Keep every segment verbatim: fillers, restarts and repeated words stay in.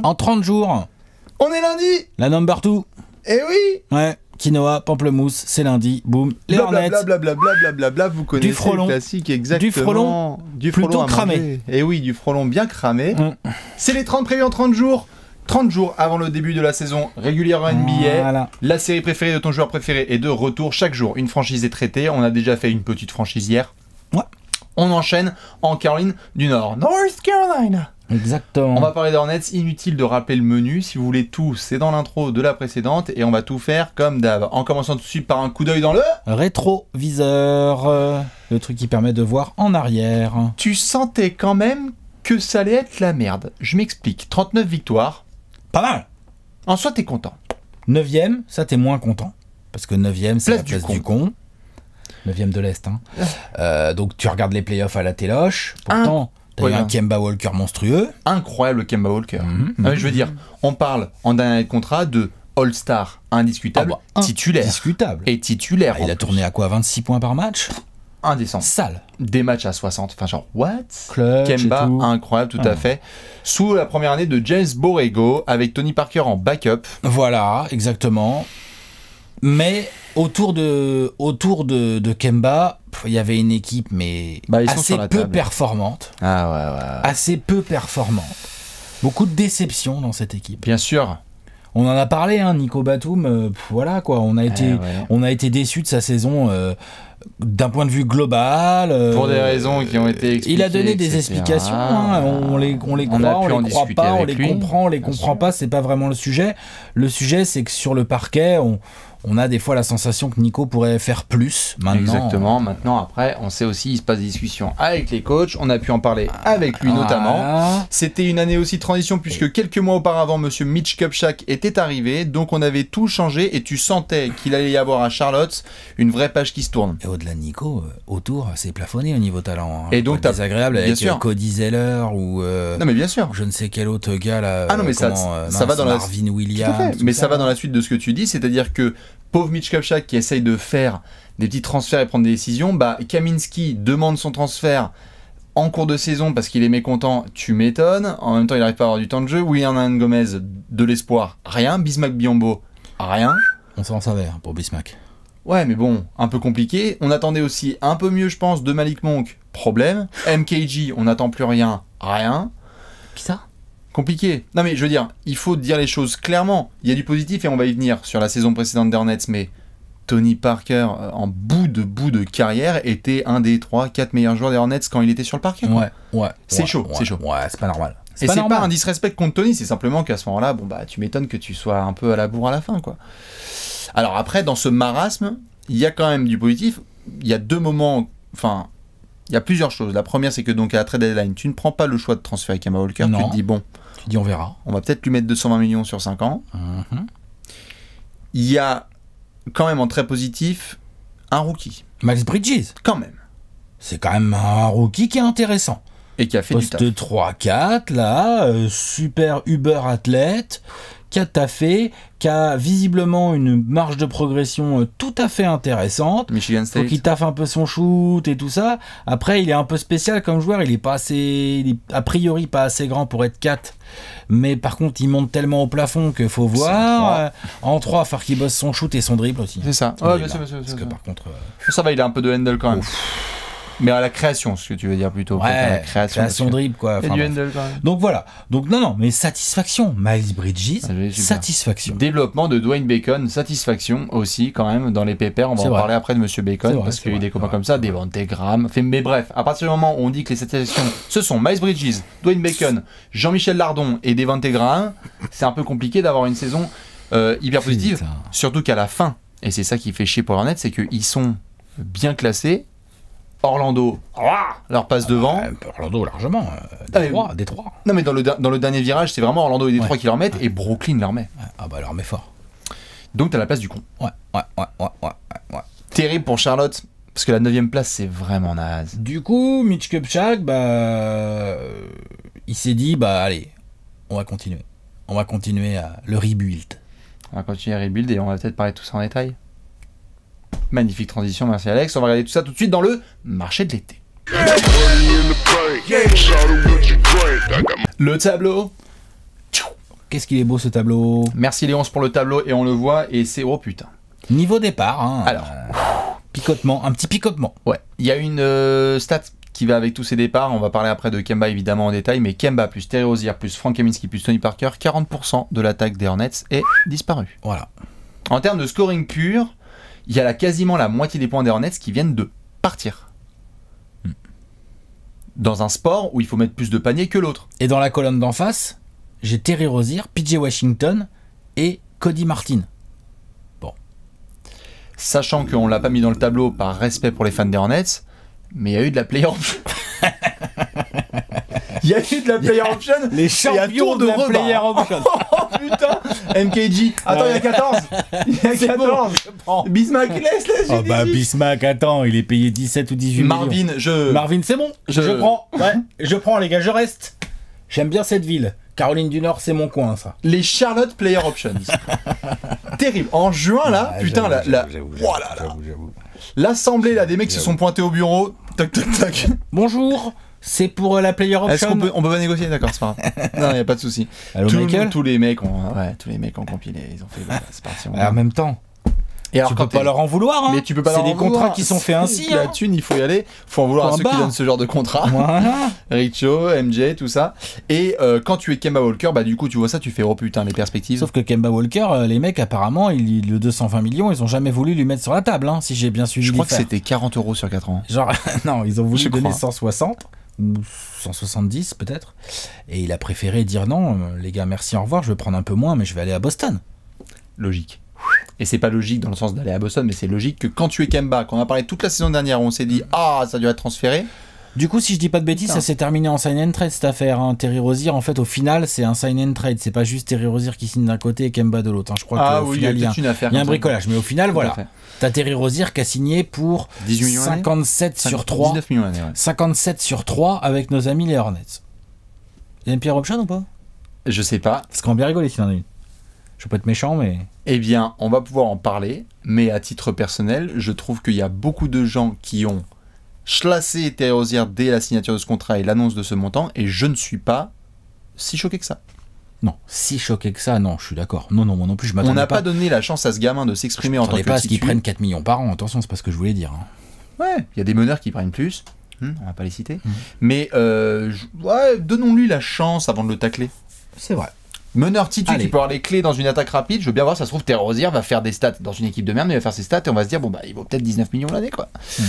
En trente jours. On est lundi. La number two. Eh oui. Ouais. Quinoa, pamplemousse, c'est lundi, boum. Les Hornets. Blablabla, blablabla, vous connaissez du frelon. le classique, exactement. Du frelon, du plutôt frelon cramé. Et oui, du frelon bien cramé. Mm. C'est les trente prévus en trente jours. trente jours avant le début de la saison régulière en N B A. Voilà. La série préférée de ton joueur préféré est de retour chaque jour. Une franchise est traitée. On a déjà fait une petite franchise hier. Ouais. On enchaîne en Caroline du Nord. North Carolina. Exactement. On va parler d'Hornets, inutile de rappeler le menu, si vous voulez tout, c'est dans l'intro de la précédente et on va tout faire comme d'hab, en commençant tout de suite par un coup d'œil dans le... rétroviseur, euh, le truc qui permet de voir en arrière. Tu sentais quand même que ça allait être la merde, je m'explique, trente-neuf victoires. Pas mal. En soi t'es content. neuvième, ça t'es moins content, parce que neuvième c'est la du place con. du con. neuvième de l'Est, hein. euh, donc tu regardes les playoffs à la téloche, pourtant... Un... T'as ouais, eu un Kemba Walker monstrueux. Incroyable Kemba Walker. Mmh, non, mais je veux dire, on parle en dernier année de contrat de All-Star indiscutable, ah bah, titulaire. Indiscutable. Et titulaire. Ah, il a plus. tourné à quoi, vingt-six points par match? Indécent. Sale. Des matchs à soixante. Enfin, genre, what? Clutch Kemba, incroyable, tout ah. à fait. Sous la première année de James Borrego, avec Tony Parker en backup. Voilà, exactement. Mais autour de, autour de, de Kemba, il y avait une équipe mais bah, assez peu table. performante. Ah ouais, ouais, ouais. Assez peu performante. Beaucoup de déceptions dans cette équipe. Bien sûr. On en a parlé, hein, Nico Batum. Euh, voilà quoi, on a été, eh ouais. on a été déçus de sa saison euh, d'un point de vue global. Euh, Pour des raisons qui ont été expliquées. Il a donné des explications. Hein, on les, on les croit, on, on les croit pas, on les lui. comprend, on les Bien comprend sûr. pas. C'est pas vraiment le sujet. Le sujet, c'est que sur le parquet, on On a des fois la sensation que Nico pourrait faire plus maintenant. Exactement. Maintenant, après, on sait aussi, il se passe des discussions avec les coachs. On a pu en parler avec lui notamment. Ah. C'était une année aussi de transition puisque quelques mois auparavant, monsieur Mitch Kupchak était arrivé. Donc, on avait tout changé et tu sentais qu'il allait y avoir à Charlotte une vraie page qui se tourne. Et au-delà de Nico, autour, c'est plafonné au niveau talent. Hein. Et donc, t'as désagréable avec sûr. Cody Zeller ou euh, non mais bien sûr. Je ne sais quel autre gars là. Ah non mais comment, ça, euh, ça mince, va dans Marvin la Williams. Mais ça, ça va dans la suite de ce que tu dis, c'est-à-dire que pauvre Mitch Kupchak qui essaye de faire des petits transferts et prendre des décisions, bah Kaminsky demande son transfert en cours de saison parce qu'il est mécontent, tu m'étonnes. En même temps, il n'arrive pas à avoir du temps de jeu. William Gomez, de l'espoir, rien. Bismack Biyombo, rien. On s'en savait hein, pour Bismack. Ouais, mais bon, un peu compliqué. On attendait aussi un peu mieux, je pense, de Malik Monk, problème. M K G, on n'attend plus rien, rien. Qui ça ? Compliqué. Non mais je veux dire, il faut dire les choses clairement. Il y a du positif et on va y venir sur la saison précédente des Hornets, mais Tony Parker, en bout de bout de carrière, était un des trois quatre meilleurs joueurs des Hornets quand il était sur le parquet. Ouais, ouais. C'est ouais, chaud, ouais, c'est chaud. Ouais, c'est pas normal. Et c'est pas un disrespect contre Tony, c'est simplement qu'à ce moment-là, bon bah tu m'étonnes que tu sois un peu à la bourre à la fin, quoi. Alors après, dans ce marasme, il y a quand même du positif. Il y a deux moments, enfin, il y a plusieurs choses. La première, c'est que donc à la trade deadline, tu ne prends pas le choix de transférer Kemba Walker. Non. Tu te dis bon. Tu dis on verra. On va peut-être lui mettre deux cent vingt millions sur cinq ans. Mm-hmm. Il y a quand même en très positif un rookie. Miles Bridges. Quand même. C'est quand même un rookie qui est intéressant. Et qui a fait Poste du taf. trois quatre, là, euh, super Uber athlète, qui a taffé, qui a visiblement une marge de progression euh, tout à fait intéressante. Michigan State. Faut qu'il taffe un peu son shoot et tout ça. Après, il est un peu spécial comme joueur, il est pas assez, il est a priori pas assez grand pour être quatre. Mais par contre, il monte tellement au plafond qu'il faut voir. Euh, en trois, il va falloir qu'il bosse son shoot et son dribble aussi. C'est ça. Ouais, bien sûr, bien sûr, Parce bien que sûr. par contre... Euh... Ça va, il a un peu de handle quand même. Ouf. Mais à la création, ce que tu veux dire plutôt. Ouais, à la création, création dribble, quoi. Enfin, du handle quand même. Donc voilà. Donc non, non, mais satisfaction. Miles Bridges, ah, satisfaction. Développement de Dwayne Bacon, satisfaction aussi quand même dans les pépères. On va en vrai. parler après de Monsieur Bacon vrai, parce qu'il y a eu des copains comme ça, des Devonte Graham. Mais bref, à partir du moment où on dit que les satisfactions, ce sont Miles Bridges, Dwayne Bacon, Jean-Michel Lardon et Devonte Graham, c'est un peu compliqué d'avoir une saison euh, hyper positive. Putain. Surtout qu'à la fin, et c'est ça qui fait chier pour Hornets, c'est qu'ils sont bien classés. Orlando, leur passe ah, devant. Bah, Orlando largement. Euh, Détroit, ah, Détroit. Non mais dans le, dans le dernier virage, c'est vraiment Orlando et Détroit ouais. qui leur mettent ouais. et Brooklyn leur met. Ah bah leur met fort. Donc t'as la place du con. Ouais, ouais, ouais, ouais, ouais, ouais. Terrible pour Charlotte, parce que la neuvième place c'est vraiment naze. Du coup, Mitch Kupchak, bah, euh, il s'est dit, bah allez, on va continuer. On va continuer à le rebuild. On va continuer à rebuild et on va peut-être parler de tout ça en détail. Magnifique transition, merci Alex. On va regarder tout ça tout de suite dans le marché de l'été. Le tableau qu'est-ce qu'il est beau ce tableau. Merci Léonce pour le tableau, et on le voit, et c'est... Oh putain. Niveau départ, hein, alors, euh, picotement, un petit picotement. Ouais, il y a une euh, stat qui va avec tous ces départs, on va parler après de Kemba évidemment en détail, mais Kemba plus Terry Rozier plus Frank Kaminsky plus Tony Parker, quarante pour cent de l'attaque des Hornets est disparu. Voilà. En termes de scoring pur, il y a là quasiment la moitié des points des Hornets qui viennent de partir. Hmm. Dans un sport où il faut mettre plus de paniers que l'autre. Et dans la colonne d'en face, j'ai Terry Rozier, P J Washington et Cody Martin. Bon. Sachant qu'on l'a pas mis dans le tableau par respect pour les fans des Hornets, mais il y a eu de la player option. Il y a eu de la player option. Les champions de, de la player option. Oh putain. M K G. Attends, il y a quatorze. Il y a quatorze. Bon, Bismack, laisse, laisse. Oh bah Bismack, attends, il est payé dix-sept ou dix-huit Marvin, millions. je... Marvin, c'est bon. Je... je prends. Ouais, je prends les gars, je reste. J'aime bien cette ville. Caroline du Nord, c'est mon coin, ça. Les Charlotte Player Options. Terrible. En juin, là, ah, putain, la, la... Voilà, là. L'assemblée, là, des mecs qui se sont pointés au bureau. Tac, tac, tac. Bonjour. C'est pour la player option. Est-ce qu'on peut, on peut pas négocier? D'accord, c'est pas grave. Non, il n'y a pas de souci. Tout, tous les mecs ont, ouais, tous les mecs ont compilé. Ils ont fait. Bah, c'est parti. En même temps. Et alors, tu peux pas leur en vouloir, hein. Mais tu peux pas. C'est des contrats qui sont faits ainsi. La thune, il faut y aller. Faut en vouloir à ceux qui donnent ce genre de contrat. Voilà. Richo, M J, tout ça. Et euh, quand tu es Kemba Walker, bah du coup tu vois ça, tu fais oh putain les perspectives. Sauf que Kemba Walker, euh, les mecs apparemment, il, le deux cent vingt millions, ils ont jamais voulu lui mettre sur la table, hein, si j'ai bien suivi. Je crois que c'était quarante euros sur quatre ans. Genre non, ils ont voulu je donner crois. cent soixante ou cent soixante-dix peut-être. Et il a préféré dire non, euh, les gars, merci, au revoir, je vais prendre un peu moins, mais je vais aller à Boston. Logique. Et c'est pas logique dans le sens d'aller à Boston, mais c'est logique que quand tu es Kemba, qu'on a parlé toute la saison dernière, on s'est dit ah ça doit être transféré. Du coup, si je dis pas de bêtises, Putain. ça s'est terminé en sign and trade cette affaire. Hein. Terry Rozier, en fait, au final, c'est un sign and trade. C'est pas juste Terry Rozier qui signe d'un côté et Kemba de l'autre. Hein. Je crois ah qu'au oui, final, il y a, une affaire il y a un bricolage. Mais au final, tout voilà. T'as Terry Rozier qui a signé pour dix-huit millions cinquante-sept sur trois. dix-neuf millions l'année, ouais. cinquante-sept sur trois avec nos amis les Hornets. Il y a une player option ou pas? Je sais pas. Parce qu'on va bien rigoler s'il y en a une. Je veux pas être méchant, mais... Eh bien, on va pouvoir en parler, mais à titre personnel, je trouve qu'il y a beaucoup de gens qui ont chlassé Terry Rozier dès la signature de ce contrat et l'annonce de ce montant, et je ne suis pas si choqué que ça. Non, si choqué que ça, non, je suis d'accord. Non, non, moi non plus, je m'attendais pas. On n'a pas. pas donné la chance à ce gamin de s'exprimer en tant que pas à ce titu. qu'ils prennent quatre millions par an, attention, c'est pas ce que je voulais dire. Hein. Ouais, il y a des meneurs qui prennent plus, hum, on va pas les citer, hum. mais euh, je... ouais, donnons-lui la chance avant de le tacler. C'est vrai. Meneur titu Allez. qui peut avoir les clés dans une attaque rapide, je veux bien voir, ça se trouve, Terry Rozier va faire des stats dans une équipe de merde, mais il va faire ses stats et on va se dire, bon bah il vaut peut-être dix-neuf millions l'année quoi. Hum.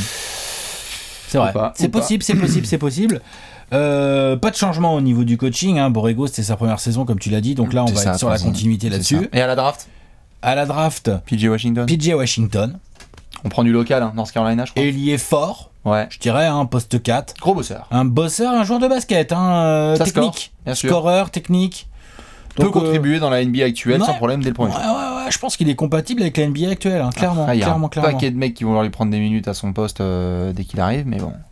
C'est vrai, c'est possible, c'est possible, c'est possible. Euh, pas de changement au niveau du coaching, hein. Borrego c'était sa première saison comme tu l'as dit, donc là on va ça, être sur la continuité là-dessus. Et à la draft À la draft, P J Washington. P J Washington. On prend du local, hein, North Carolina je crois. Ailier fort, ouais. je dirais, un hein, poste quatre. Gros bosseur. Un bosseur, un joueur de basket, hein, euh, ça technique, score, bien sûr. Scoreur, technique. Peut Donc, contribuer euh, dans la N B A actuelle ouais, sans problème dès le premier ouais, jour. Ouais, ouais, je pense qu'il est compatible avec la N B A actuelle, hein, clairement. Il y a clairement, un clairement. paquet de mecs qui vont vouloir lui prendre des minutes à son poste euh, dès qu'il arrive, mais bon.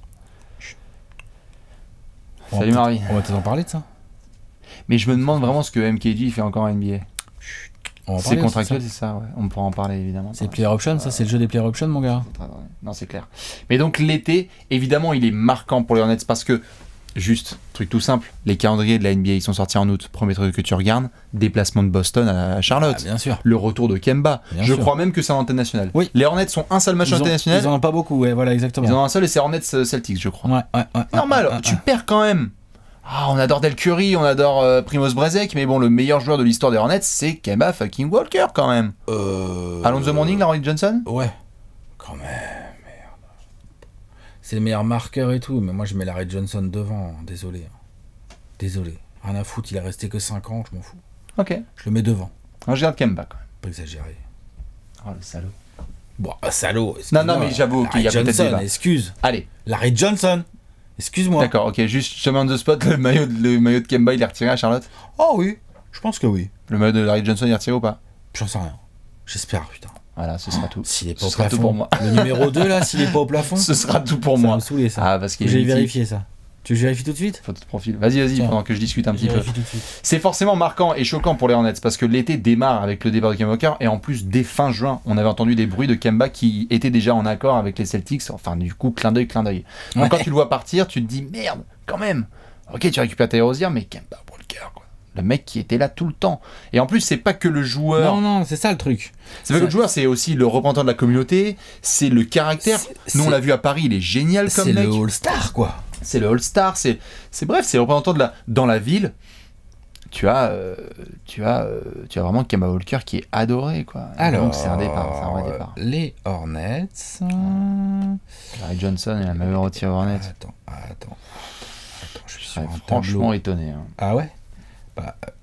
On Salut Marvin. On va peut-être en parler de ça. Mais je me demande vraiment ce que M K G fait encore en N B A. C'est contractuel, c'est ça, ouais. On pourra en parler évidemment. C'est player option, ça c'est le jeu des player option, mon gars. Non, c'est clair. Mais donc l'été, évidemment, il est marquant pour les Hornets parce que, juste, truc tout simple, les calendriers de la N B A ils sont sortis en août. Premier truc que tu regardes, déplacement de Boston à Charlotte. Ah, bien sûr. Le retour de Kemba. Bien je sûr. crois même que c'est en antenne nationale. Oui. Les Hornets sont un seul match en antenne nationale. Ils en ont pas beaucoup, ouais, voilà, exactement. Ils en ont un seul et c'est Hornets Celtics, je crois. Ouais, ouais, ouais. Normal, ouais, ouais, tu ouais. perds quand même. Ah, on adore Del Curry, on adore euh, Primoz Brezek, mais bon, le meilleur joueur de l'histoire des Hornets, c'est Kemba fucking Walker quand même. Euh... Alonzo Mourning, Larry Johnson. Ouais, quand même, merde. C'est le meilleur marqueur et tout, mais moi je mets Larry Johnson devant, désolé. Désolé. Rien à foutre, il a resté que cinq ans, je m'en fous. Ok. Je le mets devant. Alors, je regarde Kemba quand même. Pas exagéré. Oh le salaud. Bon, ah, salaud. Non, non, mais j'avoue qu'il y a peut-être Johnson, débat. excuse. Allez. Larry Johnson. Excuse-moi. D'accord, ok, juste je te mets on the spot, le maillot, de, le maillot de Kemba il est retiré à Charlotte. Oh oui, je pense que oui. Le maillot de Larry Johnson il est retiré ou pas? J'en sais rien. J'espère, putain. Voilà, ce sera tout. S'il est pas ce au sera plafond. tout pour moi. Le numéro deux là, s'il est pas au plafond. Ce sera tout pour ça moi. va me saouler ça. Ah, parce qu'il J'ai vérifié ça. Tu veux que je vérifie tout de suite? Photo de profil. Vas-y, vas-y, Tiens. pendant que je discute un Je petit peu. vérifie tout de suite. C'est forcément marquant et choquant pour les Hornets parce que l'été démarre avec le départ de Kemba Walker et en plus dès fin juin, on avait entendu des bruits de Kemba qui étaient déjà en accord avec les Celtics. Enfin, du coup, clin d'œil, clin d'œil. Donc Ouais. quand tu le vois partir, tu te dis merde, quand même. Ok, tu récupères Terry Rozier, mais Kemba Walker, quoi. Le mec qui était là tout le temps. Et en plus, c'est pas que le joueur. Non, non, c'est ça le truc. C'est pas que le joueur, c'est aussi le représentant de la communauté, c'est le caractère. C'est, Nous, on c'est... l'a vu à Paris, il est génial comme c'est mec. C'est le All-Star, quoi. C'est le All-Star, c'est, c'est bref, c'est le représentant de la... Dans la ville, tu as, euh, tu as, euh, tu as vraiment Kemba Walker qui est adoré, quoi. Alors, donc, c'est un départ, c'est un vrai départ. Les Hornets... Larry Johnson, il a même retiré Hornets. Attends, attends, attends. Je suis sur un franchement tableau. étonné. Hein. Ah ouais bah, euh...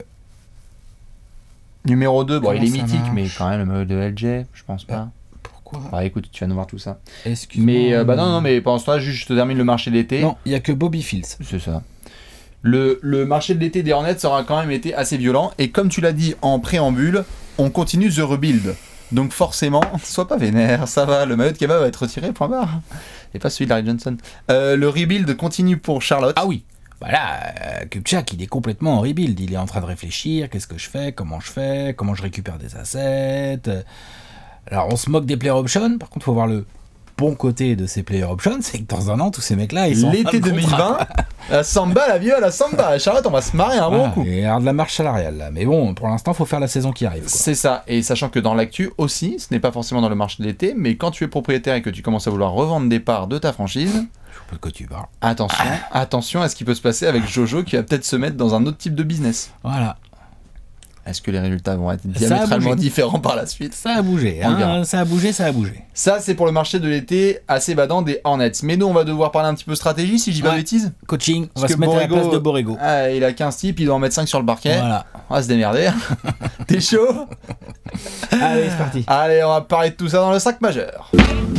Numéro deux, bon, il est mythique, marche? mais quand même le maillot de L J, je pense pas. Bah, pourquoi Bah écoute, tu vas nous voir tout ça. Excuse-moi. Mais euh, bah non, non, mais pendant ce temps-là, juste je te termine le marché de l'été. Non, il n'y a que Bobby Fields. C'est ça. Le, le marché de l'été des Hornets aura quand même été assez violent. Et comme tu l'as dit en préambule, on continue The Rebuild. Donc forcément, sois pas vénère, ça va, le maillot de Kemba va être retiré, point barre. Et pas celui de Larry Johnson. Euh, le rebuild continue pour Charlotte. Ah oui. Bah là, euh, Kupchak, il est complètement en rebuild. Il est en train de réfléchir, qu'est-ce que je fais, comment je fais, comment je récupère des assets. Alors, on se moque des player options. Par contre, il faut voir le bon côté de ces player options, c'est que dans un an, tous ces mecs-là, ils sont l'été deux mille vingt, la samba, la vieux, la samba. À Charlotte, on va se marrer un bon ah, coup. Il y a de la marche salariale, là. Mais bon, pour l'instant, il faut faire la saison qui arrive. Quoi. C'est ça. Et sachant que dans l'actu aussi, ce n'est pas forcément dans le marché de l'été, mais quand tu es propriétaire et que tu commences à vouloir revendre des parts de ta franchise... Je sais pas de quoi tu parles. Attention, ah. attention à ce qui peut se passer avec Jojo qui va peut-être se mettre dans un autre type de business. Voilà. Est-ce que les résultats vont être diamétralement différents par la suite? Ça a bougé, hein, ça a bougé, ça a bougé. Ça, c'est pour le marché de l'été assez badant des Hornets. Mais nous, on va devoir parler un petit peu stratégie, si je dis ouais. pas de bêtises. Coaching, on va se mettre Borrego, à la place de Borrego. Ah, il a quinze types, il doit en mettre cinq sur le parquet. Voilà. On va se démerder. T'es chaud? Allez, c'est parti. Allez, on va parler de tout ça dans le cinq majeur.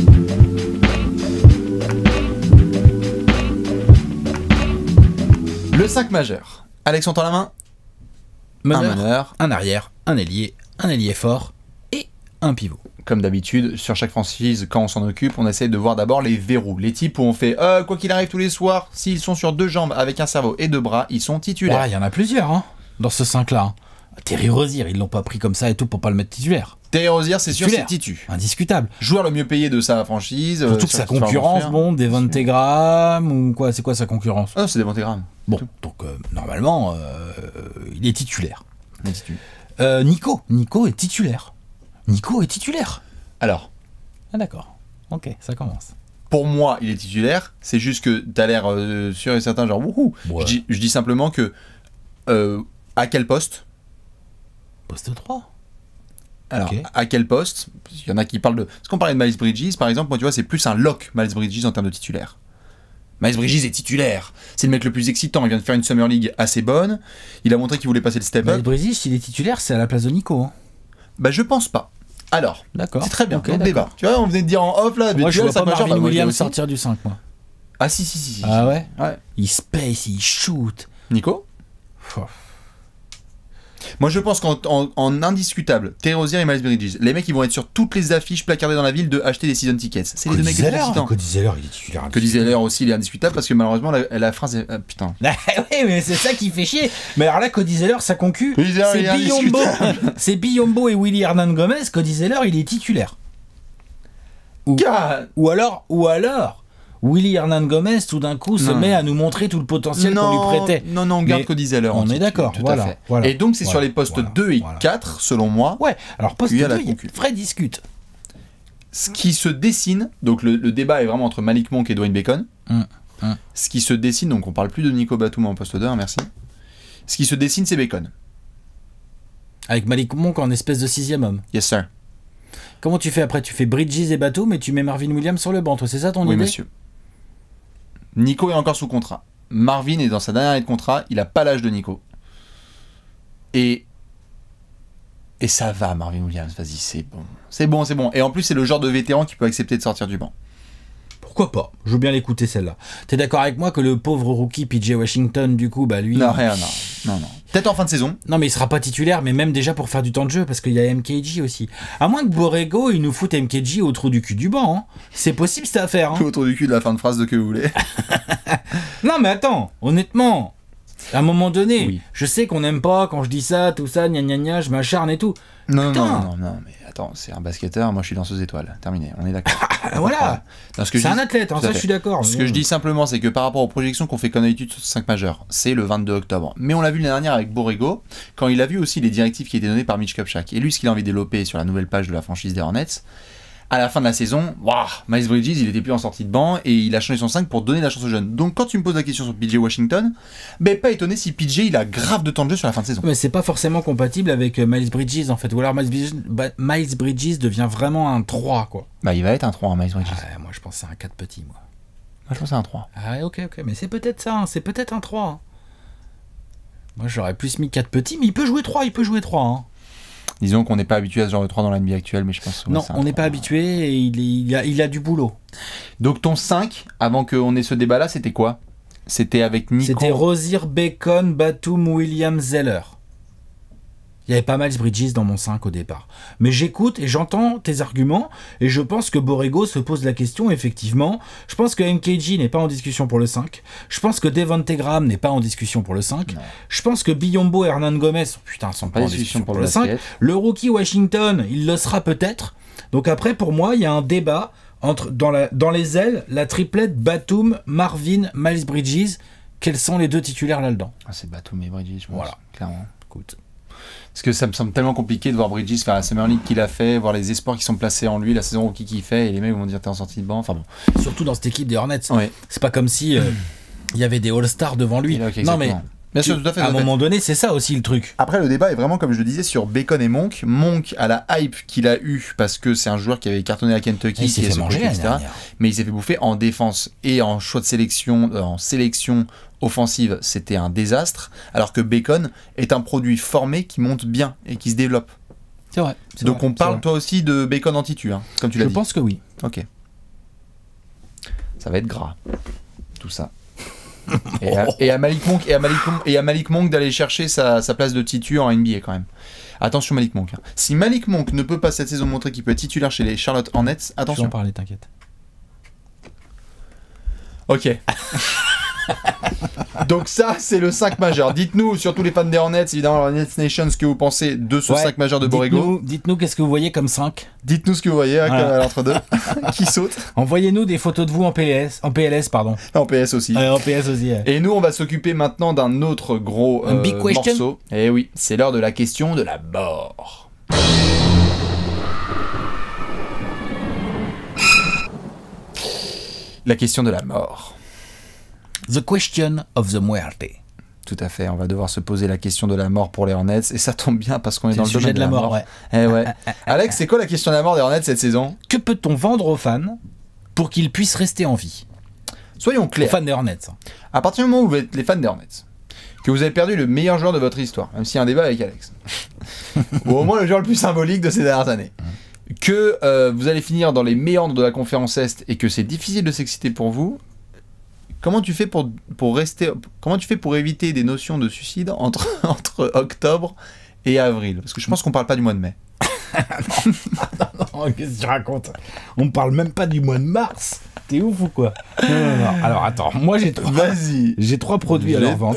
Le cinq majeur. Alex, on tend la main. Meneur, un meneur, un arrière, un ailier, un ailier fort et un pivot. Comme d'habitude, sur chaque franchise, quand on s'en occupe, on essaie de voir d'abord les verrous. Les types où on fait euh, quoi qu'il arrive tous les soirs, s'ils sont sur deux jambes avec un cerveau et deux bras, ils sont titulaires. Il y en a plusieurs hein, dans ce cinq-là. Hein. Terry Rozier, ils l'ont pas pris comme ça et tout pour pas le mettre titulaire. Terry Rozier, c'est sûr, c'est titu. Indiscutable. Joueur le mieux payé de sa franchise. Surtout euh, que sa concurrence, bon, Devonte Graham ou quoi, c'est quoi sa concurrence? Ah, c'est Devonte Graham. Bon, donc euh, normalement, euh, il est titulaire. Il est titulaire. Euh, Nico, Nico est titulaire. Nico est titulaire. Alors. Ah d'accord. Ok, ça commence. Pour moi, il est titulaire. C'est juste que t'as l'air euh, sûr et certain, genre wouhou. Ouais. Je, dis, je dis simplement que euh, à quel poste? Poste trois. Alors, okay. à quel poste? Il y en a qui parlent de... Parce qu'on parlait de Miles Bridges, par exemple, moi, tu vois, c'est plus un lock, Miles Bridges, en termes de titulaire. Miles Bridges est titulaire. C'est le mec le plus excitant. Il vient de faire une Summer League assez bonne. Il a montré qu'il voulait passer le step-up. Miles Bridges, s'il est titulaire, c'est à la place de Nico. Hein. Bah, je pense pas. Alors, d'accord. C'est très bien. Okay, donc, débat. Tu vois, on venait de dire en off, là. Moi, tu je vois, vois pas Marvin bah, Williams sortir du cinq, moi. Ah, si, si, si. si ah ouais, ouais. Il space, il shoot. Nico Moi, je pense qu'en en, en indiscutable, Terry Rozier et Miles Bridges, les mecs, ils vont être sur toutes les affiches placardées dans la ville de acheter des season tickets. C'est les deux mecs excitants. Cody Zeller, il est titulaire. Cody Zeller aussi, il est indiscutable parce que malheureusement, la, la phrase est... Ah, putain. oui, mais c'est ça qui fait chier. Mais alors là, Cody Zeller, sa concu, c'est Biyombo. C'est Biyombo et Willy Hernan Gomez. Cody Zeller, il est titulaire. Ou, ou alors, ou alors... Willy Hernan Gomez, tout d'un coup, se non. met à nous montrer tout le potentiel qu'on lui prêtait. Non, non, on garde Cody Zeller. On est d'accord, voilà, voilà. Et donc, c'est voilà, sur les postes voilà, deux et voilà. quatre, selon moi. Ouais, alors poste deux, il y a vrai discute. Ce qui se dessine, donc le, le débat est vraiment entre Malik Monk et Dwayne Bacon. Hum, hum. Ce qui se dessine, donc on parle plus de Nico Batum en poste deux, hein, merci. Ce qui se dessine, c'est Bacon. Avec Malik Monk en espèce de sixième homme. Yes, sir. Comment tu fais après? Tu fais Bridges et Batum, mais tu mets Marvin Williams sur le banc, toi, c'est ça ton oui, idée? Oui, monsieur. Nico est encore sous contrat. Marvin est dans sa dernière année de contrat. Il a pas l'âge de Nico. Et et ça va, Marvin Williams. Vas-y, c'est bon, c'est bon, c'est bon. Et en plus, c'est le genre de vétéran qui peut accepter de sortir du banc. Pourquoi pas? Je veux bien l'écouter celle-là. T'es d'accord avec moi que le pauvre rookie P J Washington, du coup, bah lui... Non, rien, non. non, non. Peut-être en fin de saison. Non, mais il sera pas titulaire, mais même déjà pour faire du temps de jeu, parce qu'il y a M K G aussi. À moins que Borrego, il nous foute M K G au trou du cul du banc. Hein. C'est possible, cette affaire. Hein. Au trou du cul de la fin de phrase de que vous voulez. Non, mais attends, honnêtement, À un moment donné, oui. je sais qu'on n'aime pas quand je dis ça, tout ça, gna gna gna, je m'acharne et tout. Non, non, non, non, non, mais attends, c'est un basketteur, moi je suis danseuse étoile. Terminé, on est d'accord. Voilà. C'est dis, un athlète, hein, ça je suis d'accord. Ce que je dis simplement, c'est que par rapport aux projections qu'on fait comme d'habitude sur cinq majeurs, c'est le vingt-deux octobre. Mais on l'a vu l'année dernière avec Borrego, quand il a vu aussi les directives qui étaient données par Mitch Kupchak. Et lui, ce qu'il a envie de développer sur la nouvelle page de la franchise des Hornets, à la fin de la saison, waouh, Miles Bridges, il était plus en sortie de banc et il a changé son cinq pour donner la chance aux jeunes. Donc quand tu me poses la question sur P J Washington, ben pas étonné si P J il a grave de temps de jeu sur la fin de saison. Mais c'est pas forcément compatible avec Miles Bridges en fait. Ou alors Miles Bridges, Miles Bridges devient vraiment un trois quoi. Bah il va être un trois, hein, Miles Bridges. Ah, moi je pense que c'est un quatre petit moi. Moi je pense que c'est un trois. Ah ok ok, mais c'est peut-être ça, hein. C'est peut-être un trois. Hein. Moi j'aurais plus mis quatre petits, mais il peut jouer trois, il peut jouer trois. Hein. Disons qu'on n'est pas habitué à ce genre de trois dans la N B A actuelle, mais je pense que non, on n'est pas habitué et il, est, il, a, il a du boulot. Donc ton cinq, avant qu'on ait ce débat-là, c'était quoi? C'était avec Nico. C'était Rozier, Bacon, Batum, Williams, Zeller. Il y avait pas Miles Bridges dans mon cinq au départ. Mais j'écoute et j'entends tes arguments et je pense que Borrego se pose la question, effectivement. Je pense que M K G n'est pas en discussion pour le cinq. Je pense que Devonte Graham n'est pas en discussion pour le cinq. Non. Je pense que Biyombo et Hernan Gomez, putain, sont pas, pas en discussion pour, pour le cinq. Le rookie Washington, il le sera peut-être. Donc après, pour moi, il y a un débat entre, dans, la, dans les ailes, la triplette Batum, Marvin, Miles Bridges. Quels sont les deux titulaires là-dedans? Ah, c'est Batum et Bridges, je pense, voilà. Clairement. Écoute. Parce que ça me semble tellement compliqué de voir Bridges faire la Summer League qu'il a fait, voir les espoirs qui sont placés en lui, la saison rookie qu'il fait, et les mecs vont dire t'es en sortie de banc. Enfin bon. Surtout dans cette équipe des Hornets. Ouais. C'est pas comme si il euh, y avait des All-Stars devant lui. Okay, non mais bien sûr, tout à fait. À un moment donné, c'est ça aussi le truc. Après, le débat est vraiment, comme je le disais, sur Bacon et Monk. Monk a la hype qu'il a eu parce que c'est un joueur qui avait cartonné à Kentucky, il s'est fait manger, et cetera. Mais il s'est fait bouffer en défense et en choix de sélection, euh, en sélection offensive, c'était un désastre. Alors que Bacon est un produit formé qui monte bien et qui se développe. C'est vrai. Donc vrai, on parle toi aussi de Bacon en titu, hein, comme tu l'as dit. Je pense que oui. Ok. Ça va être gras, tout ça. Et à, et à Malik Monk et à Malik, et à Malik Monk d'aller chercher sa, sa place de titu en N B A quand même. Attention Malik Monk. Hein. Si Malik Monk ne peut pas cette saison montrer qu'il peut être titulaire chez les Charlotte Hornets, attention. Je vais en parler, t'inquiète. Ok. Donc ça, c'est le cinq majeur. Dites-nous, surtout les fans des Hornets, évidemment, Hornets Nation, ce que vous pensez de ce ouais, cinq majeur de Borrego. Dites-nous, dites-nous qu'est-ce que vous voyez comme cinq. Dites-nous ce que vous voyez hein, voilà. À l'entre-deux. Qui saute. Envoyez-nous des photos de vous en P S, en P L S, pardon. En P S aussi. Ouais, en P S aussi. Ouais. Et nous, on va s'occuper maintenant d'un autre gros euh, big question. morceau. Et oui, c'est l'heure de la question de la mort. La question de la mort. The question of the muerte. Tout à fait, on va devoir se poser la question de la mort pour les Hornets, et ça tombe bien parce qu'on est, est dans le, le sujet de la, de la mort. mort. Ouais. Eh ouais. Alex, c'est quoi la question de la mort des Hornets cette saison? Que peut-on vendre aux fans pour qu'ils puissent rester en vie? Soyons clairs. Aux fans des Hornets. À partir du moment où vous êtes les fans des Hornets, que vous avez perdu le meilleur joueur de votre histoire, même s'il y a un débat avec Alex, ou au moins le joueur le plus symbolique de ces dernières années, que euh, vous allez finir dans les méandres de la conférence Est et que c'est difficile de s'exciter pour vous, comment tu fais pour, pour rester, comment tu fais pour éviter des notions de suicide entre, entre octobre et avril? Parce que je pense qu'on parle pas du mois de mai. non, non, non, qu'est-ce que tu racontes? On parle même pas du mois de mars. T'es ouf ou quoi? Non, non, non. Alors attends, moi j'ai trois, Vas-y. J'ai trois produits à leur vendre.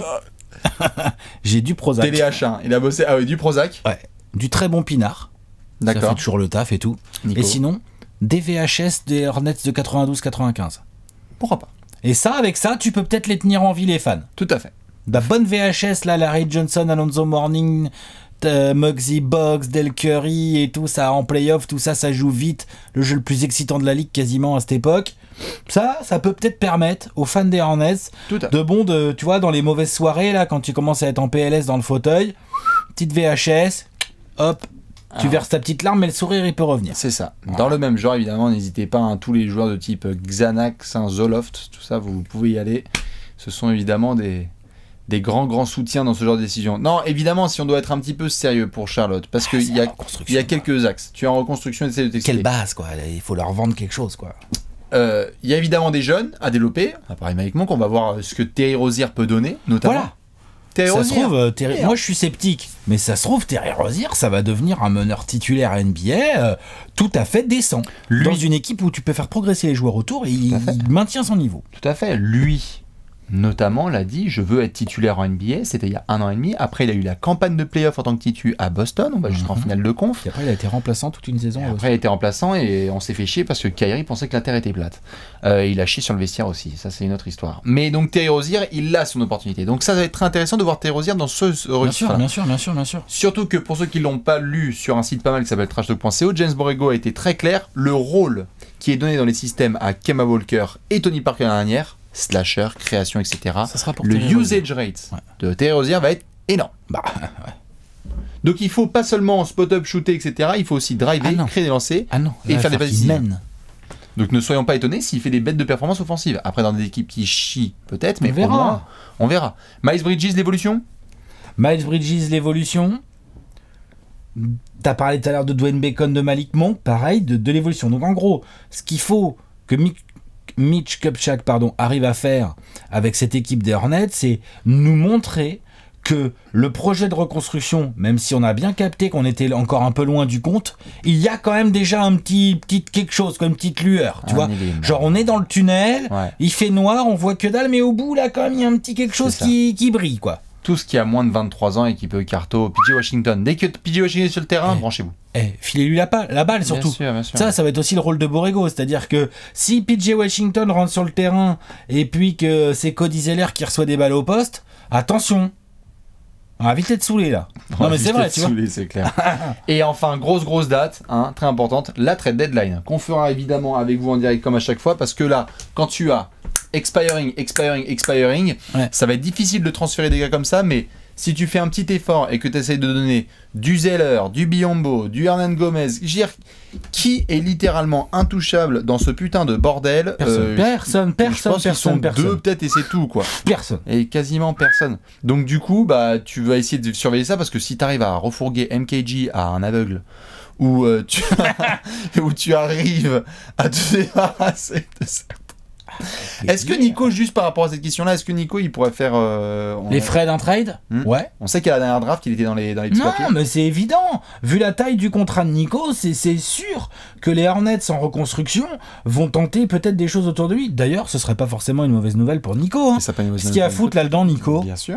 J'ai du Prozac. Télé H un, il a bossé. Ah oui, du Prozac. Ouais. Du très bon pinard. D'accord. Ça fait toujours le taf et tout. Nico. Et sinon, des V H S des Hornets de quatre-vingt-douze quatre-vingt-quinze. Pourquoi pas? Et ça, avec ça, tu peux peut-être les tenir en vie, les fans. Tout à fait. La bonne V H S, là, Larry Johnson, Alonzo Mourning, euh, Muggsy Bogues, Del Curry et tout ça en playoff, tout ça, ça joue vite. Le jeu le plus excitant de la ligue quasiment à cette époque. Ça, ça peut peut-être permettre aux fans des Hornets de bon, de, tu vois, dans les mauvaises soirées, là, quand tu commences à être en P L S dans le fauteuil, petite V H S, hop, tu ah. verses ta petite larme, mais le sourire, il peut revenir. C'est ça. Voilà. Dans le même genre, évidemment, n'hésitez pas, hein, tous les joueurs de type Xanax, hein, Zoloft, tout ça, vous pouvez y aller. Ce sont évidemment des, des grands, grands soutiens dans ce genre de décision. Non, évidemment, si on doit être un petit peu sérieux pour Charlotte, parce qu'il ah, y, y a quelques axes. Tu es en reconstruction, essaie de t'expliquer. Quelle base, quoi. Il faut leur vendre quelque chose, quoi. Il euh, y a évidemment des jeunes à développer. Pareil avec Monk, on va voir ce que Terry Rozier peut donner, notamment. Voilà. Terry ça Rozier. Se trouve, euh, Terry... Moi je suis sceptique, mais ça se trouve, Terry Rozier, ça va devenir un meneur titulaire N B A euh, tout à fait décent. Lui... Dans une équipe où tu peux faire progresser les joueurs autour et il... il maintient son niveau. Tout à fait. Lui, notamment, l'a dit, je veux être titulaire en N B A, c'était il y a un an et demi. Après, il a eu la campagne de playoff en tant que titu à Boston, on va jusqu'en mm-hmm. finale de conf. Et après, il a été remplaçant toute une saison. Et après, il a été remplaçant et on s'est fait chier parce que Kyrie pensait que la Terre était plate. Euh, il a chié sur le vestiaire aussi, ça c'est une autre histoire. Mais donc Terry Rozier, il a son opportunité. Donc ça va être très intéressant de voir Terry Rozier dans ce registre. Bien sûr, bien sûr, bien sûr, bien sûr. Surtout que pour ceux qui l'ont pas lu sur un site pas mal qui s'appelle trash talk point co, James Borrego a été très clair. Le rôle qui est donné dans les systèmes à Kemba Walker et Tony Parker la dernière, slasher, création, et cetera. Ça sera pour le Terry usage rate ouais. de Terry Rozier va être énorme. Bah, ouais. Donc il faut pas seulement spot-up, shooter, et cetera. Il faut aussi driver, ah créer des lancers ah non. et Là, faire des passes décisives. Donc ne soyons pas étonnés s'il fait des bêtes de performance offensive. Après, dans des équipes qui chient, peut-être, mais on verra. Au moins, on verra. Miles Bridges, l'évolution Miles Bridges, l'évolution. T'as parlé tout à l'heure de Dwayne Bacon, de Malik Monk, pareil, de, de l'évolution. Donc en gros, ce qu'il faut que Mick, Mitch Kupchak pardon, arrive à faire avec cette équipe des Hornets, c'est nous montrer que le projet de reconstruction, même si on a bien capté qu'on était encore un peu loin du compte, il y a quand même déjà un petit, petit quelque chose, comme une petite lueur, tu un vois. Élément. Genre on est dans le tunnel, ouais. il fait noir, on voit que dalle, mais au bout là quand même il y a un petit quelque chose qui, qui brille quoi. Tout ce qui a moins de vingt-trois ans et qui peut carto, P J Washington. Dès que P J Washington est sur le terrain, eh, branchez-vous. Eh, filez-lui la, la balle surtout. Bien sûr, bien sûr. Ça, ça va être aussi le rôle de Borrego. C'est-à-dire que si P J Washington rentre sur le terrain et puis que c'est Cody Zeller qui reçoit des balles au poste, attention. On va vite être saoulé là. Non, mais c'est vrai, tu saoulé, vois. C'est clair. Et enfin, grosse, grosse date, hein, très importante, la trade deadline. Qu'on fera évidemment avec vous en direct comme à chaque fois. Parce que là, quand tu as expiring, expiring, expiring, ouais. ça va être difficile de transférer des gars comme ça, mais si tu fais un petit effort et que tu essayes de donner du Zeller, du Biyombo, du Hernan Gomez, dire, qui est littéralement intouchable dans ce putain de bordel Personne, euh, personne, personne, je pense personne, qu'ils sont personne. deux peut-être et c'est tout quoi. Personne. Et quasiment personne. Donc du coup, bah tu vas essayer de surveiller ça parce que si tu arrives à refourguer M K G à un aveugle, ou euh, tu, où tu arrives à te débarrasser de ça. Est-ce que Nico, juste par rapport à cette question-là, est-ce que Nico il pourrait faire euh, les frais d'un trade hmm Ouais. On sait qu'à la dernière draft, il était dans les dans les petits Non, papiers. mais c'est évident. Vu la taille du contrat de Nico, c'est c'est sûr que les Hornets en reconstruction vont tenter peut-être des choses autour de lui. D'ailleurs, ce serait pas forcément une mauvaise nouvelle pour Nico. Hein. Ce qu'il y a à foutre là-dedans, Nico. Bien sûr.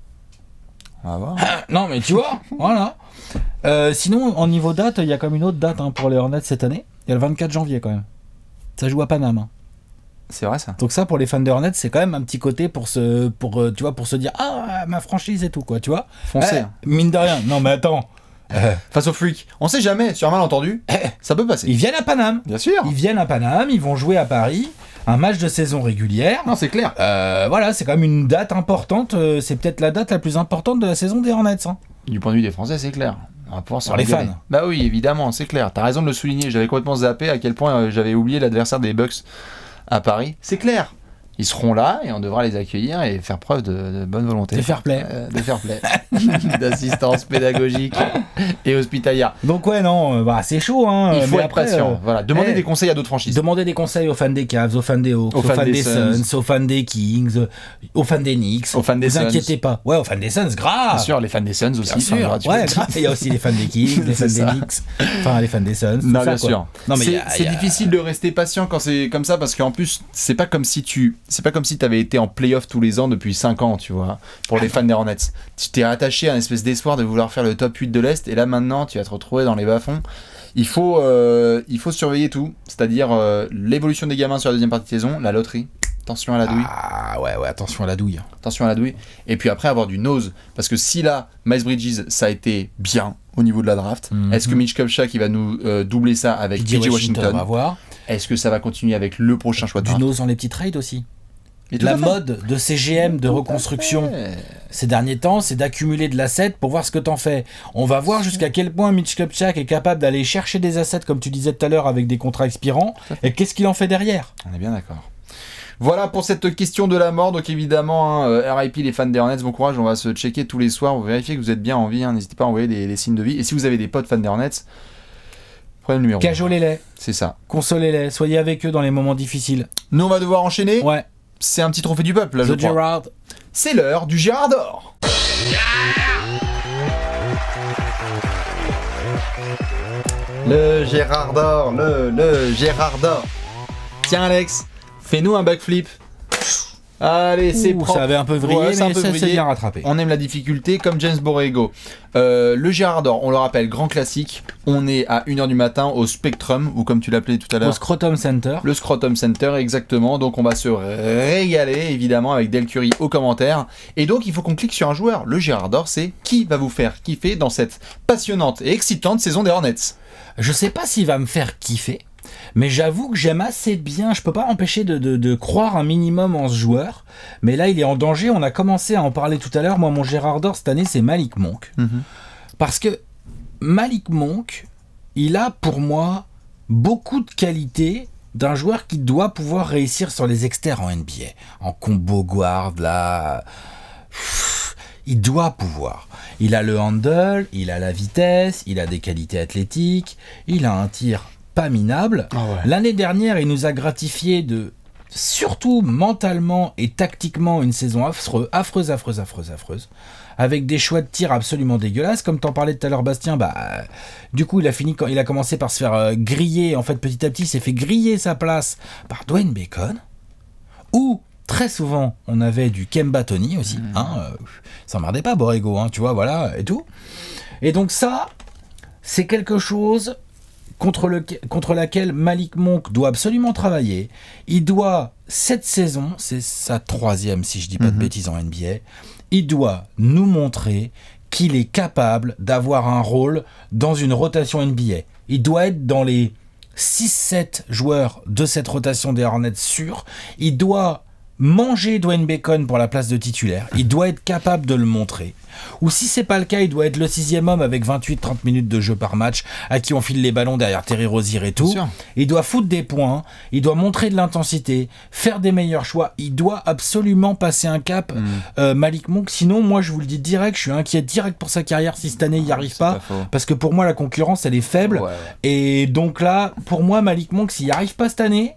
On va voir. Ah, non, mais tu vois, voilà. Euh, sinon, en niveau date, il y a comme une autre date hein, pour les Hornets cette année. Il y a le vingt-quatre janvier quand même. Ça joue à Paname. Hein. C'est vrai ça. Donc ça pour les fans de Hornets c'est quand même un petit côté pour se pour tu vois pour se dire ah ma franchise et tout quoi tu vois. Foncez. Eh, mine de rien. Non mais attends. Euh, face aux freaks, on sait jamais, sur un malentendu, eh, ça peut passer. Ils viennent à Paname. Bien sûr. Ils viennent à Paname, ils vont jouer à Paris, un match de saison régulière. Non, c'est clair. Euh, voilà, c'est quand même une date importante, euh, c'est peut-être la date la plus importante de la saison des Hornets. Hein. Du point de vue des Français, c'est clair. On va pouvoir sur les fans. Bah oui, évidemment, c'est clair. T'as raison de le souligner, j'avais complètement zappé à quel point euh, j'avais oublié l'adversaire des Bucks à Paris. C'est clair. Ils seront là et on devra les accueillir et faire preuve de, de bonne volonté. De fair play. Euh, de fair play. D'assistance pédagogique et hospitalière. Donc ouais, non, bah, c'est chaud. Hein, il faut mais être après, patient. Euh, voilà. Demandez hey, des conseils à d'autres franchises. Demandez des conseils aux fans des Cavs, aux fans des Hawks, aux, aux fans, fans des, des Suns, Suns, aux fans des Kings, aux fans des Knicks. Aux fans des Suns. Ne vous inquiétez pas. Ouais, aux fans des Suns, grave. Bien sûr, les fans des Suns aussi. Bien sûr. Enfin, ouais, grave. Il y a aussi les fans des Kings, les fans des Knicks, enfin les fans des Suns. Non, ça, bien quoi. sûr. Non, mais c'est y a, c'est y a... difficile de rester patient quand c'est comme ça parce qu'en plus, c'est pas comme si tu, c'est pas comme si t'avais été en playoff tous les ans depuis cinq ans, tu vois, pour les fans des Hornets. Tu t'es attaché à une espèce d'espoir de vouloir faire le top huit de l'Est, et là maintenant, tu vas te retrouver dans les bas-fonds. Il faut, euh, il faut surveiller tout, c'est-à-dire euh, l'évolution des gamins sur la deuxième partie de saison, la loterie, attention à la douille. Ah ouais, ouais, attention à la douille. Attention à la douille. Et puis après, avoir du nose, parce que si là, Miles Bridges, ça a été bien au niveau de la draft, mm-hmm. est-ce que Mitch Kupchak, il va nous euh, doubler ça avec P J Washington, Washington on va voir. Est-ce que ça va continuer avec le prochain choix de draft? Du nose dans les petits trades aussi. La mode de C G M de reconstruction ces derniers temps, c'est d'accumuler de l'asset pour voir ce que t'en fais. On va voir jusqu'à quel point Mitch Kupchak est capable d'aller chercher des assets, comme tu disais tout à l'heure, avec des contrats expirants, et qu'est-ce qu'il en fait derrière. On est bien d'accord. Voilà pour cette question de la mort. Donc évidemment, hein, R I P les fans des Hornets, bon courage, on va se checker tous les soirs, vous vérifiez que vous êtes bien en vie, hein, n'hésitez pas à envoyer des, des signes de vie. Et si vous avez des potes fans des Hornets, prenez le numéro. Cajolez-les. C'est ça. Consolez-les, soyez avec eux dans les moments difficiles. Nous on va devoir enchaîner. Ouais. C'est un petit trophée du peuple, là, The je crois. Gerard. C'est l'heure du Gérard d'or. Le Gérard d'or, le, le Gérard d'or. Tiens, Alex, fais-nous un backflip. Allez, c'est propre. Ça avait un peu vrillé, ouais, mais ça s'est bien rattrapé. On aime la difficulté, comme James Borrego. Euh, le Gérard d'Or, on le rappelle, grand classique. On est à une heure du matin au Spectrum, ou comme tu l'appelais tout à l'heure. Au Scrotum Center. Le Scrotum Center, exactement. Donc on va se régaler, évidemment, avec Del Curie aux commentaires. Et donc il faut qu'on clique sur un joueur. Le Gérard d'Or, c'est qui va vous faire kiffer dans cette passionnante et excitante saison des Hornets. Je sais pas s'il va me faire kiffer. Mais j'avoue que j'aime assez bien, je peux pas m'empêcher de, de, de croire un minimum en ce joueur, mais là il est en danger, on a commencé à en parler tout à l'heure, moi mon Gérard d'Or cette année c'est Malik Monk, mm-hmm. parce que Malik Monk, il a pour moi beaucoup de qualités d'un joueur qui doit pouvoir réussir sur les exters en N B A, en combo guard, là... Il doit pouvoir. Il a le handle, il a la vitesse, il a des qualités athlétiques, il a un tir pas minable. Oh ouais. L'année dernière, il nous a gratifié de, surtout mentalement et tactiquement, une saison affreuse, affreuse, affreuse, affreuse, affreuse, avec des choix de tir absolument dégueulasses. Comme t'en parlais tout à l'heure, Bastien, bah, euh, du coup, il a fini quand il a commencé par se faire euh, griller. En fait, petit à petit, il s'est fait griller sa place par Dwayne Bacon, ou très souvent, on avait du Kemba Toney aussi. Mmh. Hein, euh, s'emmerdait pas, Borrego, hein, tu vois, voilà, et tout. Et donc ça, c'est quelque chose contre, le, contre laquelle Malik Monk doit absolument travailler. Il doit, cette saison, c'est sa troisième, si je dis pas mmh. de bêtises en N B A, il doit nous montrer qu'il est capable d'avoir un rôle dans une rotation N B A. Il doit être dans les six sept joueurs de cette rotation des Hornets sûrs. Il doit manger Dwayne Bacon pour la place de titulaire, il doit être capable de le montrer. Ou si c'est pas le cas, il doit être le sixième homme avec vingt-huit trente minutes de jeu par match, à qui on file les ballons derrière Terry Rozier et tout. Il doit foutre des points, il doit montrer de l'intensité, faire des meilleurs choix, il doit absolument passer un cap, mm. euh, Malik Monk. Sinon, moi je vous le dis direct, je suis inquiet direct pour sa carrière si cette année il n'y arrive pas, pas parce que pour moi la concurrence elle est faible, ouais. Et donc là, pour moi Malik Monk, s'il n'y arrive pas cette année,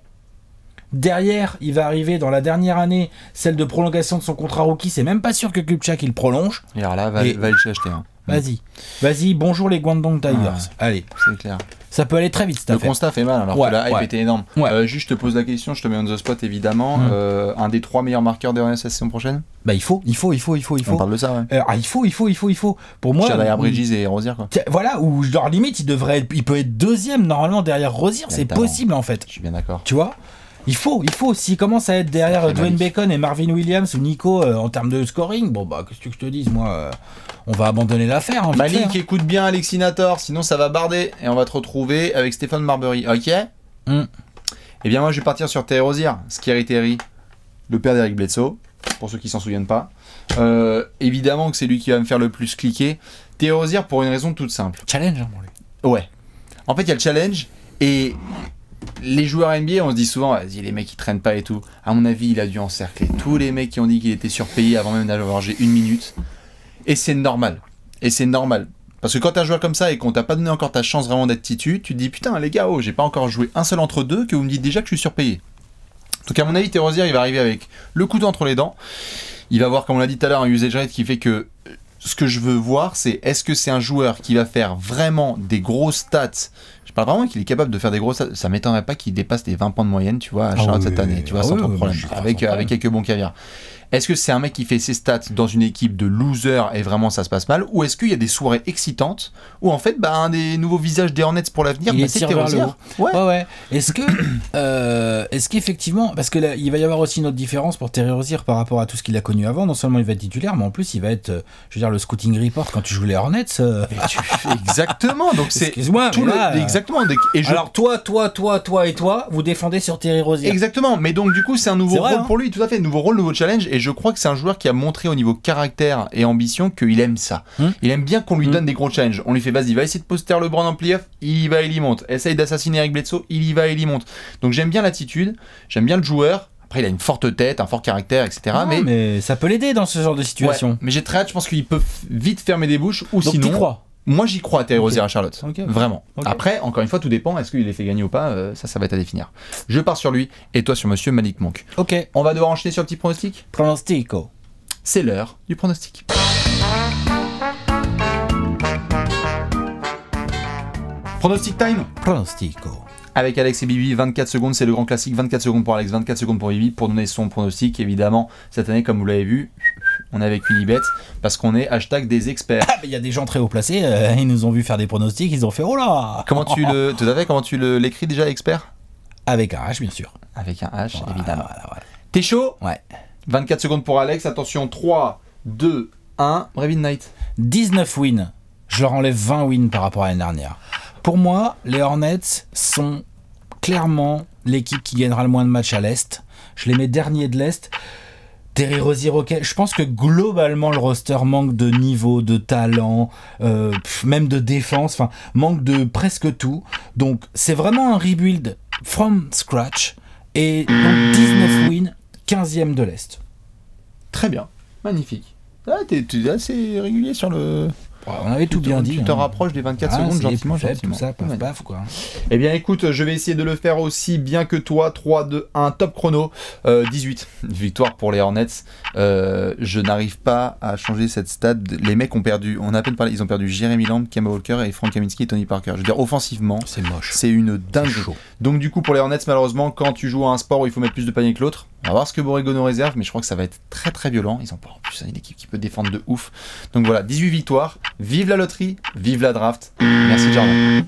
derrière, il va arriver dans la dernière année, celle de prolongation de son contrat rookie. C'est même pas sûr que Kupchak il prolonge. Et alors là, va, et... va le acheter. Hein. Vas-y, vas-y, bonjour les Guangdong Tigers. Ah, allez, c'est clair. Ça peut aller très vite, cette Le affaire. constat fait mal, alors ouais, que la hype ouais. était énorme. Ouais. Euh, juste, je te pose la question, je te mets on the spot évidemment. Mm. Euh, un des trois meilleurs marqueurs des Hornets la saison prochaine. Bah il faut, il faut, il faut, il faut, il faut. On parle de ça, ouais. Euh, ah, il faut, il faut, il faut, il faut. Pour moi, derrière Bridges et Rozier, quoi. Voilà, ou genre limite, il devrait, être, il peut être deuxième normalement derrière Rozier. C'est possible en fait. Je suis bien d'accord. Tu vois. Il faut, il faut. S'il commence à être derrière Dwayne Bacon et Marvin Williams ou Nico euh, en termes de scoring, bon bah qu'est-ce que je te dis, moi, euh, on va abandonner l'affaire. Hein, Malik, hein. écoute bien Alexinator, sinon ça va barder et on va te retrouver avec Stéphane Marbury. Ok. Mm. Eh bien moi je vais partir sur Terry Rozier, Scary Terry, le père d'Eric Bledsoe, pour ceux qui s'en souviennent pas. Euh, évidemment que c'est lui qui va me faire le plus cliquer. Terry Rozier pour une raison toute simple. Challenge, hein, pour lui. Ouais. En fait il y a le challenge et les joueurs N B A, on se dit souvent, vas-y, les mecs ils traînent pas et tout. À mon avis, il a dû encercler tous les mecs qui ont dit qu'il était surpayé avant même d'avoir joué une minute. Et c'est normal. Et c'est normal. Parce que quand t'as un joueur comme ça et qu'on t'a pas donné encore ta chance vraiment d'être titu, tu te dis putain, les gars, oh, j'ai pas encore joué un seul entre deux que vous me dites déjà que je suis surpayé. Donc à mon avis, Terry Rozier, il va arriver avec le couteau entre les dents. Il va voir, comme on l'a dit tout à l'heure, un usage rate qui fait que ce que je veux voir, c'est est-ce que c'est un joueur qui va faire vraiment des grosses stats. Je parle vraiment qu'il est capable de faire des grosses stats. Ça m'étonnerait pas qu'il dépasse les vingt points de moyenne, tu vois, à Charlotte ah oui, cette année, tu vois, ah sans oui, trop de problème, avec, euh, avec quelques bons caviars. Est-ce que c'est un mec qui fait ses stats dans une équipe de losers et vraiment ça se passe mal, ou est-ce qu'il y a des soirées excitantes où en fait bah, un des nouveaux visages des Hornets pour l'avenir, bah, c'est Terry Rozier. Ouais. ouais, ouais. Est-ce que, euh, est-ce qu'effectivement, parce que là, il va y avoir aussi une autre différence pour Terry Rozier par rapport à tout ce qu'il a connu avant. Non seulement il va être titulaire, mais en plus il va être, euh, je veux dire, le scouting report quand tu joues les Hornets. Euh... Tu... Exactement. Donc c'est excuse-moi, tout là, le... exactement. Et je... Alors toi, toi, toi, toi et toi, vous défendez sur Terry Rozier. Exactement. Mais donc du coup c'est un nouveau c'est rôle vrai, hein. pour lui, tout à fait, nouveau rôle, nouveau challenge. Et je crois que c'est un joueur qui a montré au niveau caractère et ambition qu'il aime ça. Hum. Il aime bien qu'on lui hum. donne des gros challenges. On lui fait vas-y, va essayer de poster LeBron en playoff, il y va, il y monte. Essaye d'assassiner Eric Bledsoe, il y va, il y monte. Donc j'aime bien l'attitude, j'aime bien le joueur. Après, il a une forte tête, un fort caractère, et cetera. Non, mais... mais ça peut l'aider dans ce genre de situation. Ouais, mais j'ai très hâte, je pense qu'il peut vite fermer des bouches. Ou Donc sinon. Tu crois Moi, j'y crois à Terry Rozier okay. à Charlotte. Okay, okay. Vraiment. Okay. Après, encore une fois, tout dépend. Est-ce qu'il les fait gagner ou pas euh, Ça, ça va être à définir. Je pars sur lui et toi sur monsieur Malik Monk. Ok. On va devoir enchaîner sur le petit pronostic. Pronostico. C'est l'heure du pronostic. Pronostic time. Pronostico. avec Alex et Bibi. vingt-quatre secondes, c'est le grand classique. vingt-quatre secondes pour Alex, vingt-quatre secondes pour Bibi pour donner son pronostic. Évidemment, cette année, comme vous l'avez vu, on est avec Unibet parce qu'on est hashtag des experts. Ah, il y a des gens très haut placés, euh, ils nous ont vu faire des pronostics, ils ont fait oh là. Comment tu le, tout à fait, comment tu le, l'écris déjà, expert? Avec un H, bien sûr. Avec un H, voilà, évidemment. Voilà, voilà. T'es chaud? Ouais. vingt-quatre secondes pour Alex, attention, trois, deux, un, Brevin Knight. dix-neuf wins, je leur enlève vingt wins par rapport à l'année dernière. Pour moi, les Hornets sont clairement l'équipe qui gagnera le moins de matchs à l'Est. Je les mets derniers de l'Est. Terry Rozier, ok. Je pense que globalement, le roster manque de niveau, de talent, euh, même de défense, enfin, manque de presque tout. Donc, c'est vraiment un rebuild from scratch. Et donc, dix-neuf wins, quinzième de l'Est. Très bien, magnifique. Ah, t'es, t'es assez régulier sur le... On avait tout bien dit. Tu te hein. rapproches des vingt-quatre ah, secondes gentiment, faible, gentiment. Tout ça, paf, ouais. paf, quoi. Eh bien, écoute, je vais essayer de le faire aussi bien que toi. trois, deux, un, top chrono. Euh, dix-huit. Victoire pour les Hornets. Euh, je n'arrive pas à changer cette stat. Les mecs ont perdu, on a à peine parlé, ils ont perdu Jeremy Lamb, Kemba Walker et Frank Kaminsky et Tony Parker. Je veux dire, offensivement, c'est moche. C'est une dingue. Donc, du coup, pour les Hornets, malheureusement, quand tu joues à un sport où il faut mettre plus de paniers que l'autre, on va voir ce que Borrego nous réserve, mais je crois que ça va être très très violent. Ils ont pas en plus une équipe qui peut défendre de ouf. Donc voilà, dix-huit victoires. Vive la loterie, vive la draft. Merci Jordan.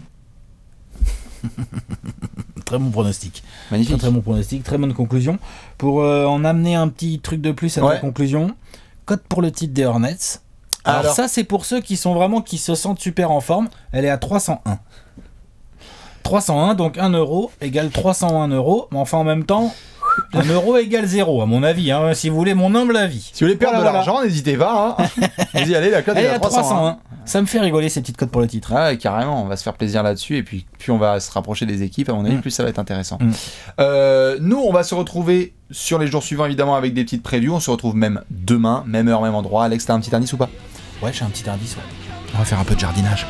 Très bon pronostic. Magnifique. Très, très bon pronostic, très bonne conclusion. Pour euh, en amener un petit truc de plus à ouais. ta conclusion, cote pour le titre des Hornets. Alors, Alors ça, c'est pour ceux qui sont vraiment, qui se sentent super en forme. Elle est à trois cent un. trois cent un, donc un euro égale trois cent un euros. Mais enfin, en même temps, un euro égale zéro, à mon avis, hein, si vous voulez mon humble avis. Si vous voulez perdre voilà, de l'argent, voilà. N'hésitez pas. Hein. Vous y allez, la cote est à trois cent un. Ça me fait rigoler ces petites cotes pour le titre. Ah, carrément, on va se faire plaisir là-dessus. Et puis, plus on va se rapprocher des équipes, à mon avis, mmh. plus ça va être intéressant. Mmh. Euh, nous, on va se retrouver sur les jours suivants, évidemment, avec des petites previews. On se retrouve même demain, même heure, même endroit. Alex, t'as un petit indice ou pas? Ouais, j'ai un petit indice. Ouais. On va faire un peu de jardinage.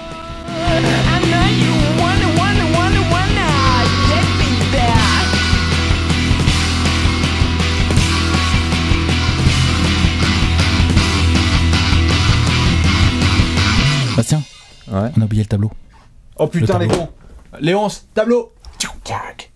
Bastien, ouais. On a oublié le tableau. Oh putain, les cons. Léonce, tableau. Jack.